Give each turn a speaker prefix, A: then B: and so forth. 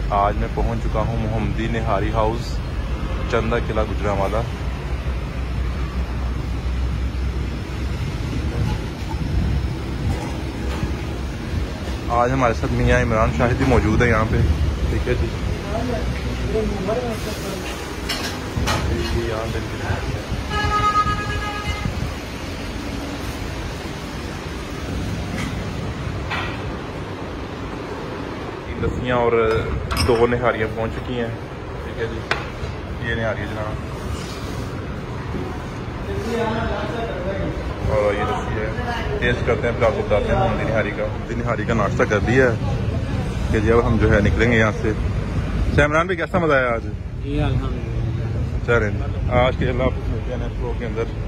A: आज मैं पहुंच चुका हूं मोहम्मदी निहारी हाउस, चंदा किला, गुजरांवाला। आज हमारे साथ मियां इमरान शाहिद भी मौजूद है यहाँ पे। ठीक है जी, यहाँ लस्सियाँ और 2 निहारियाँ पहुँच चुकी हैं। ठीक है जी, ये निहारी है जनाब, और ये लस्सी है। टेस्ट करते हैं, फिर आपको बताते हैं मोहम्मदी निहारी का नाश्ता कर दिया है कि जी अब हम जो है निकलेंगे यहाँ से। इमरान भी कैसा मजा आया आज?
B: जी अल्हम्दुलिल्लाह।
A: चलें, आज के अल्लाह हाफ़िज़, मिलते हैं नेक्स्ट व्लॉग के अंदर।